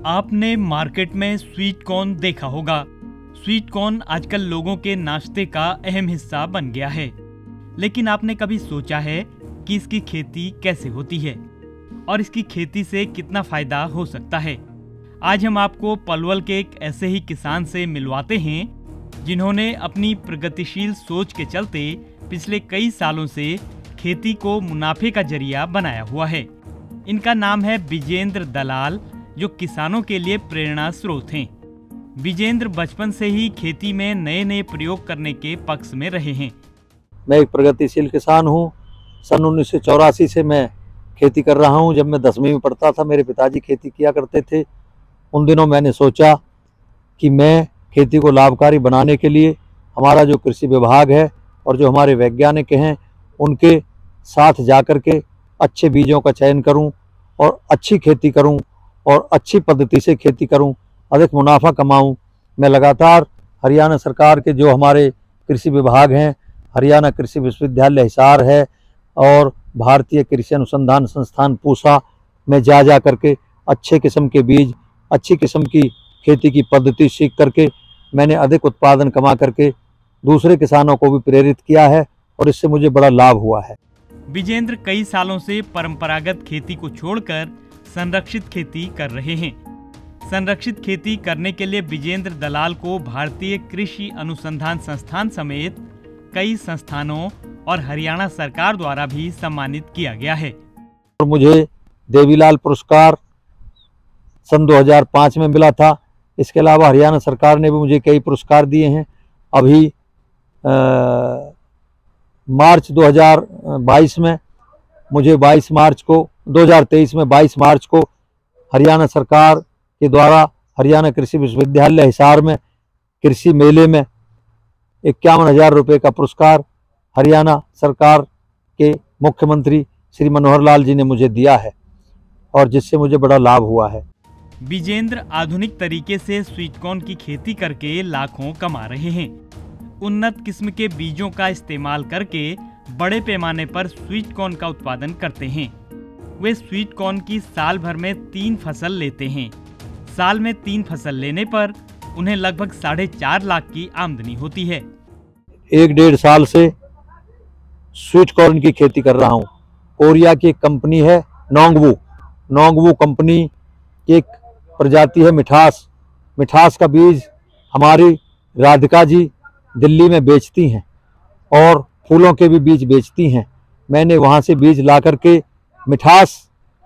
आपने मार्केट में sweet corn देखा होगा। स्वीट कॉर्न आजकल लोगों के नाश्ते का अहम हिस्सा बन गया है, लेकिन आपने कभी सोचा है कि इसकी खेती कैसे होती है और इसकी खेती से कितना फायदा हो सकता है? आज हम आपको पलवल के एक ऐसे ही किसान से मिलवाते हैं जिन्होंने अपनी प्रगतिशील सोच के चलते पिछले कई सालों से खेती को मुनाफे का जरिया बनाया हुआ है। इनका नाम है विजेंद्र दलाल, जो किसानों के लिए प्रेरणा स्रोत हैं। विजेंद्र बचपन से ही खेती में नए नए प्रयोग करने के पक्ष में रहे हैं। मैं एक प्रगतिशील किसान हूँ। सन 1984 से मैं खेती कर रहा हूँ। जब मैं 10वीं में पढ़ता था, मेरे पिताजी खेती किया करते थे। उन दिनों मैंने सोचा कि मैं खेती को लाभकारी बनाने के लिए हमारा जो कृषि विभाग है और जो हमारे वैज्ञानिक हैं, उनके साथ जाकर के अच्छे बीजों का चयन करूं और अच्छी खेती करूं और अच्छी पद्धति से खेती करूं, अधिक मुनाफा कमाऊं। मैं लगातार हरियाणा सरकार के जो हमारे कृषि विभाग हैं, हरियाणा कृषि विश्वविद्यालय हिसार है और भारतीय कृषि अनुसंधान संस्थान पूसा में जा करके अच्छे किस्म के बीज, अच्छी किस्म की खेती की पद्धति सीख करके मैंने अधिक उत्पादन कमा करके दूसरे किसानों को भी प्रेरित किया है और इससे मुझे बड़ा लाभ हुआ है। विजेंद्र कई सालों से परंपरागत खेती को छोड़कर संरक्षित खेती कर रहे हैं। संरक्षित खेती करने के लिए विजेंद्र दलाल को भारतीय कृषि अनुसंधान संस्थान समेत कई संस्थानों और हरियाणा सरकार द्वारा भी सम्मानित किया गया है। और मुझे देवीलाल पुरस्कार सन 2005 में मिला था। इसके अलावा हरियाणा सरकार ने भी मुझे कई पुरस्कार दिए हैं। अभी मार्च 2022 में मुझे 22 मार्च को हरियाणा सरकार के द्वारा हरियाणा कृषि विश्वविद्यालय हिसार में कृषि मेले में 51,000 रुपये का पुरस्कार हरियाणा सरकार के मुख्यमंत्री श्री मनोहर लाल जी ने मुझे दिया है और जिससे मुझे बड़ा लाभ हुआ है। विजेंद्र आधुनिक तरीके से स्वीट कॉर्न की खेती करके लाखों कमा रहे हैं। उन्नत किस्म के बीजों का इस्तेमाल करके बड़े पैमाने पर स्वीट कॉर्न का उत्पादन करते हैं। वे स्वीट कॉर्न की साल भर में 3 फसल लेते हैं। साल में 3 फसल लेने पर उन्हें लगभग 4.5 लाख की आमदनी होती है। 1-1.5 साल से स्वीट कॉर्न की खेती कर रहा हूँ। कोरिया की एक कंपनी है नोंगवू कंपनी की एक प्रजाति है मिठास का बीज हमारी राधिका जी दिल्ली में बेचती हैं और फूलों के भी बीज बेचती हैं। मैंने वहाँ से बीज ला करके मिठास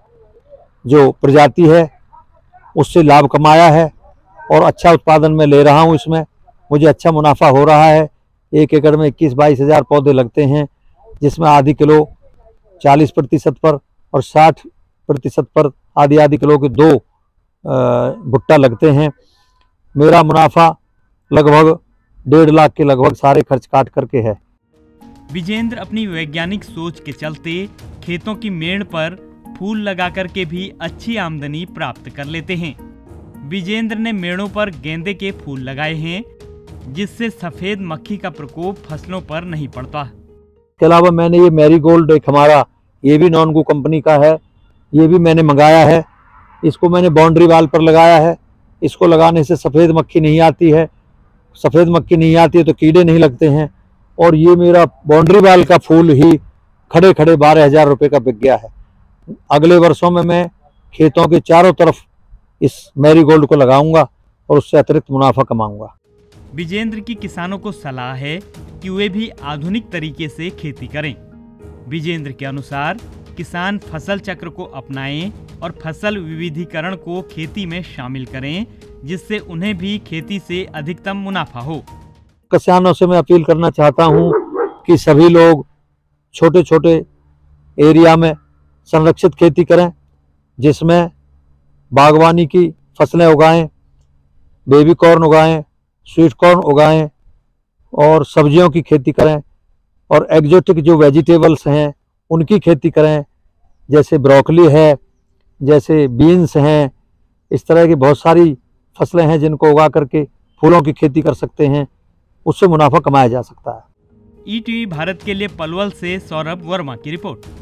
जो प्रजाति है उससे लाभ कमाया है और अच्छा उत्पादन में ले रहा हूँ। इसमें मुझे अच्छा मुनाफा हो रहा है। 1 एकड़ में 21-22 हज़ार पौधे लगते हैं, जिसमें आधी किलो 40% पर और 60% पर आधी किलो के 2 भुट्टा लगते हैं। मेरा मुनाफा लगभग 1.5 लाख के लगभग सारे खर्च काट करके है। विजेंद्र अपनी वैज्ञानिक सोच के चलते खेतों की मेड़ पर फूल लगा करके भी अच्छी आमदनी प्राप्त कर लेते हैं। विजेंद्र ने मेड़ों पर गेंदे के फूल लगाए हैं, जिससे सफेद मक्खी का प्रकोप फसलों पर नहीं पड़ता। इसके अलावा मैंने ये मैरीगोल्ड एक हमारा ये भी नोंगवू कंपनी का है, ये भी मैंने मंगाया है। इसको मैंने बाउंड्री वाल पर लगाया है। इसको लगाने से सफ़ेद मक्खी नहीं आती है। सफ़ेद मक्खी नहीं आती है तो कीड़े नहीं लगते हैं। और ये मेरा बाउंड्री वाल का फूल ही खड़े 12,000 रुपये का बिक गया है। अगले वर्षों में मैं खेतों के चारों तरफ इस मैरीगोल्ड को लगाऊंगा और उससे अतिरिक्त मुनाफा कमाऊंगा। विजेंद्र की किसानों को सलाह है कि वे भी आधुनिक तरीके से खेती करें। विजेंद्र के अनुसार किसान फसल चक्र को अपनाएं और फसल विविधीकरण को खेती में शामिल करें, जिससे उन्हें भी खेती से अधिकतम मुनाफा हो। किसानों से मैं अपील करना चाहता हूं कि सभी लोग छोटे एरिया में संरक्षित खेती करें, जिसमें बागवानी की फसलें उगाएं, बेबी कॉर्न उगाएं, स्वीट कॉर्न उगाएं और सब्जियों की खेती करें और एक्जोटिक जो वेजिटेबल्स हैं उनकी खेती करें, जैसे ब्रोकली है, जैसे बीन्स हैं। इस तरह की बहुत सारी फसलें हैं जिनको उगा करके फूलों की खेती कर सकते हैं, उससे मुनाफा कमाया जा सकता है। ईटीवी भारत के लिए पलवल से सौरभ वर्मा की रिपोर्ट।